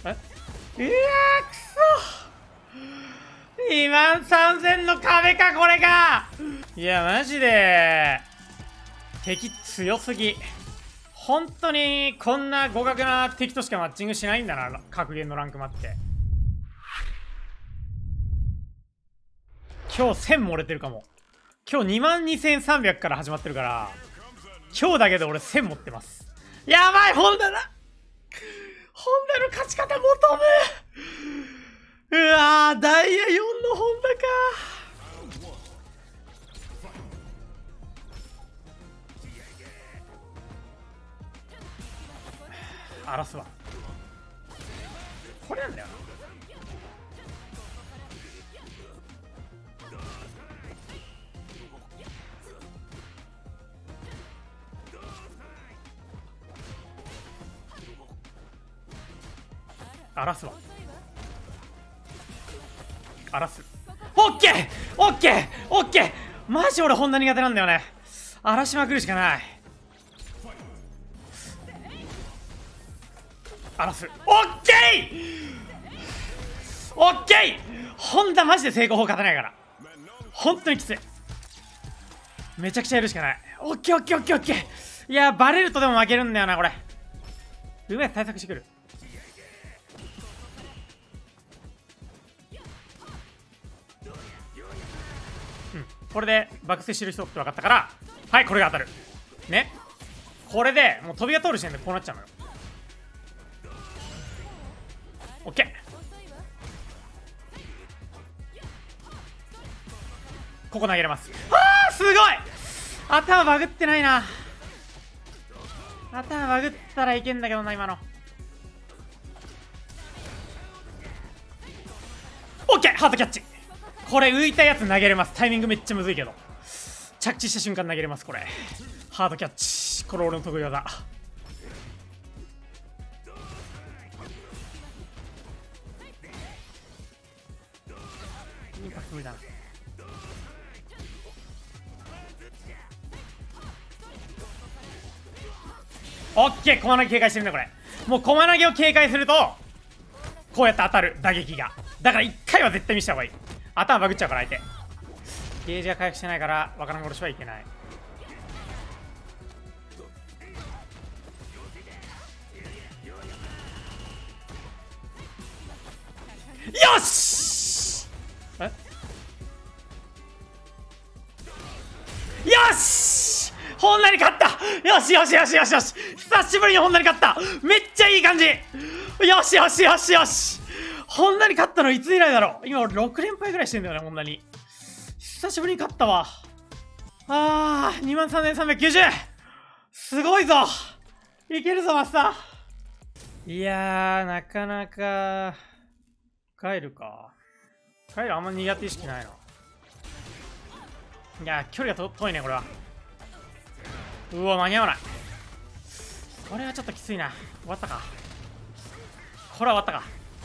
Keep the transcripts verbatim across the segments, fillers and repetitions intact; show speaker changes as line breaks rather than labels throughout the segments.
えいやーくそにまんさんぜんの壁かこれか。いやマジで敵強すぎ。本当にこんな互角な敵としかマッチングしないんだな、格ゲーのランクマって。今日せん漏れてるかも。今日にまんにせんさんびゃくから始まってるから、今日だけで俺せん持ってます。やばい、ホンダだ。ホンダの勝ち方求む。うわー、ダイヤよんのホンダか。荒らすわ。これなんだよな。荒らすわ。荒らす。オッケーオッケーオッケー。マジ俺こんな苦手なんだよね。荒らしまくるしかない。荒らす。オッケーオッケー。ホンダマジで成功法勝てないから。本当にきつい。めちゃくちゃやるしかない。オッケーオッケーオッケーオッケー。いやバレるとでも負けるんだよなこれ。うめえ対策してくる。これで爆睡してる人って分かったから、はい、これが当たるね。これでもう飛びが通る時点でこうなっちゃうのよ。オッケー。ここ投げれます。あーすごい。頭バグってないな。頭バグったらいけんだけどな今の。オッケー、ハートキャッチ。これ浮いたやつ投げれます。タイミングめっちゃむずいけど着地した瞬間投げれます。これハードキャッチ。これ俺の得意技。インパクト無理だな。オッケー、駒投げ警戒してるんだこれ。もう駒投げを警戒するとこうやって当たる打撃が。だからいっかいは絶対見せた方がいい。頭バグっちゃうから相手。ゲージが回復してないからわからん殺しはいけない。よしえよしホンダに勝った。よしよしよしよしよし。久しぶりにホンダに勝った。めっちゃいい感じ。よしよしよしよし。ホンダに勝ったのいつ以来だろう。今俺ろく連敗ぐらいしてんだよね、ホンダに。久しぶりに勝ったわ。あー、にまんさんぜんさんびゃくきゅうじゅう。すごいぞ。いけるぞ、マスター。いやー、なかなか、帰るか。帰るあんま苦手意識ないな。いやー、距離が遠いね、これは。うわ、間に合わない。これはちょっときついな。終わったか。これは終わったか。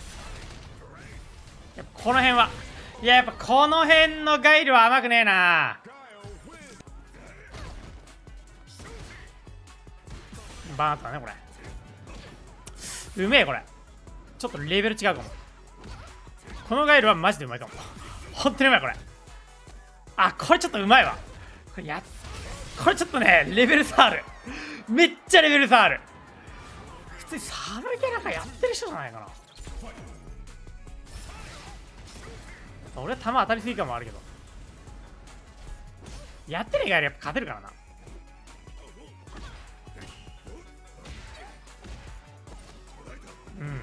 やっぱこの辺は、いややっぱこの辺のガイルは甘くねえな。バーンあったねこれ。うめえこれ。ちょっとレベル違うかも。このガイルはマジでうまいかも。本当にうまいこれ。あ、これちょっとうまいわ。これやこれちょっとねレベル差ある。めっちゃレベル差ある。普通にサブキャラかやってる人じゃないかな。俺は球当たりすぎ感もあるけど、やってる以外やっぱ勝てるからな。うん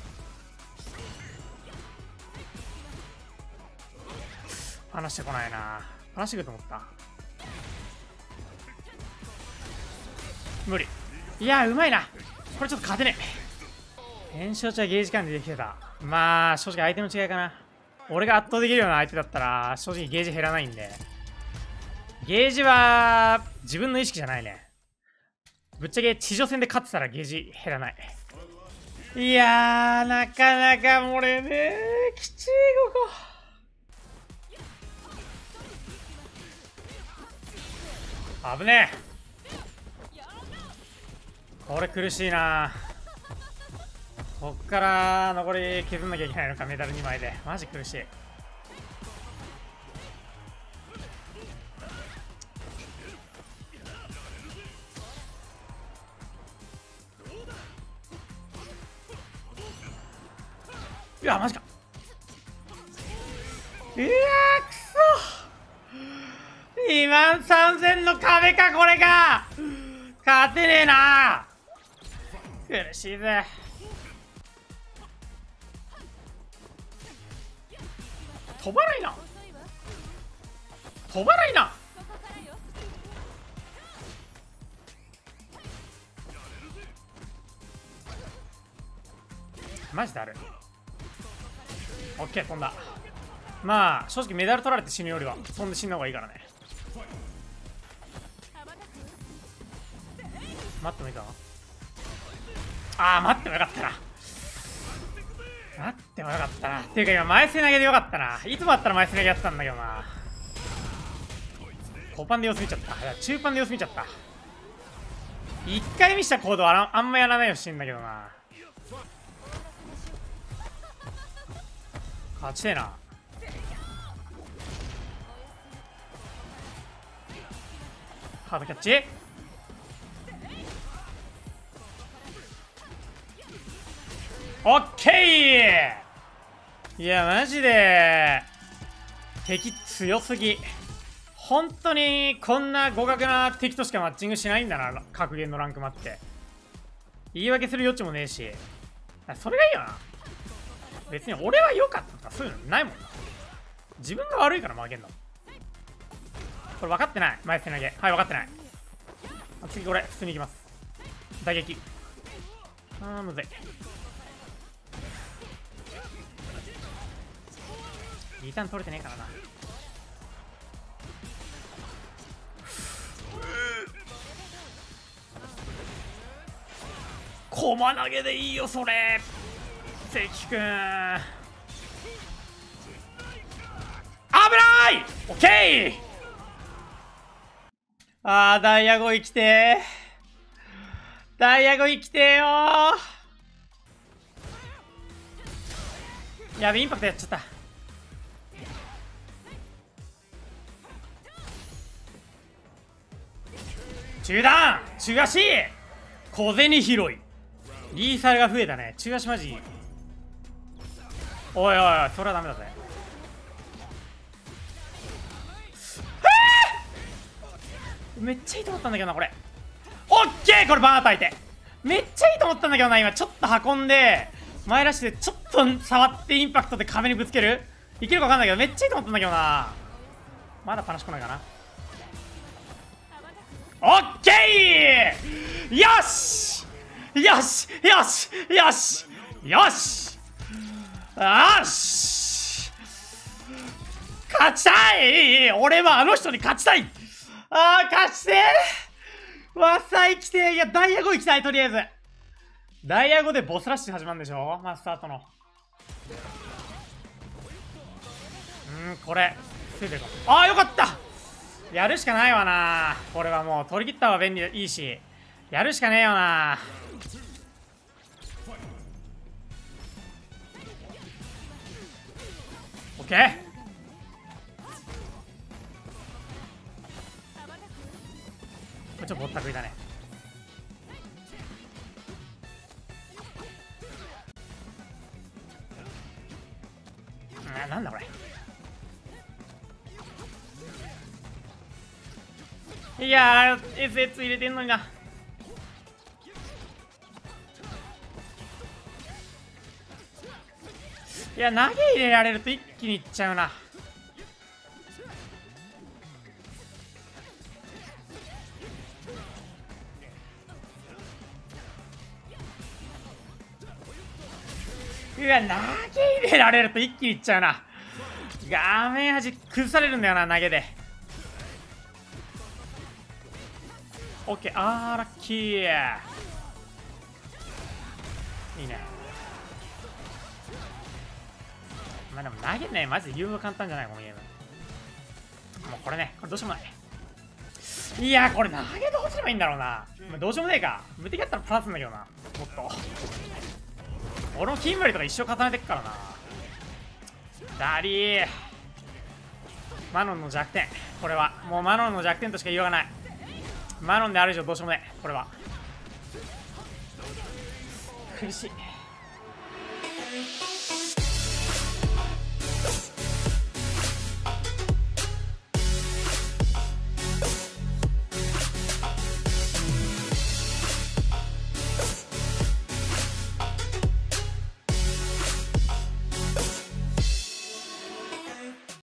話してこないな。話してくると思った。無理。いやうまいな。これちょっと勝てねえ。炎症値はゲージ管理できてた。まあ正直相手の違いかな。俺が圧倒できるような相手だったら正直ゲージ減らないんで。ゲージは自分の意識じゃないね。ぶっちゃけ地上戦で勝ってたらゲージ減らない。いやーなかなか漏れねえ。きちいここ。危ねえ。これ苦しいな。 こっから残り削んなきゃいけないのか、メダルにまいで。マジ苦しい。いや、マジか。いやー、くそ。にまんさんぜんの壁か、これが。勝てねえな。苦しいぜ。飛ばないな。飛ばないな。マジだるい。オッケー、飛んだ。まあ正直メダル取られて死ぬよりは飛んで死んだ方がいいからね。待ってもいいかな。あー、待ってもよかったな。待ってもよかったな。っていうか今前背投げでよかったな。いつもあったら前背投げやってたんだけどな。小パンで様子見ちゃった。いや中パンで様子見ちゃった。一回見した行動は あ, あんまやらないようにしてんだけどな。勝ちてえな。カードキャッチ。オッケー。いやマジで敵強すぎ。本当にこんな互角な敵としかマッチングしないんだな、格ゲーのランクマって。言い訳する余地もねえし、それがいいよな。別に俺は良かったとかそういうのないもんな。自分が悪いから負けんの。これ分かってない。前背投げ。はい、分かってない。次これ普通に行きます。打撃。あーむずい。リターン取れてねえからな。駒投げでいいよそれ。関くん危ない。オッケー。あーダイヤゴ生きてー。ダイヤゴ生きてーよー。やべインパクトやっちゃった。中段中足小銭拾い。リーサルが増えたね。中足マジおいおいおい、それはダメだぜ。めっちゃいいと思ったんだけどなこれ。オッケー。これバーン叩いてめっちゃいいと思ったんだけどな。今ちょっと運んで前らしでちょっと触ってインパクトで壁にぶつける。いけるか分かんないけどめっちゃいいと思ったんだけどな。まだ話来ないかな。オッケー。よしよしよしよしよしよし勝ちたい。俺はあの人に勝ちたい。あー勝ちてー。わっさ生きてー。いやダイヤご行きたい。とりあえずダイヤごでボスラッシュ始まるんでしょ、まあ、スタートの。うんこれ防いでるか。あーよかった。やるしかないわな。これはもう取り切った方が便利でいいしやるしかねえよな。オッケー。これちょっとぼったくりだね。な、なんだこれ。いやー エスエス 入れてんのにな。いや投げ入れられると一気にいっちゃうな。うわ投げ入れられると一気にいっちゃうな。画面端崩されるんだよな投げで。オッケー。あーラッキー。いいね。まあでも投げねマジで言うの簡単じゃないこのゲーム。もうこれねこれどうしようもない。いやこれ投げどうすればいいんだろうな。まあ、どうしようもねえか。無敵だったらプラスんだけどな。もっと俺もキンバリとか一生固めてっからな。ダリーマノンの弱点、これはもうマノンの弱点としか言いようがない。マノンである以上どうしようもない。これは苦しい。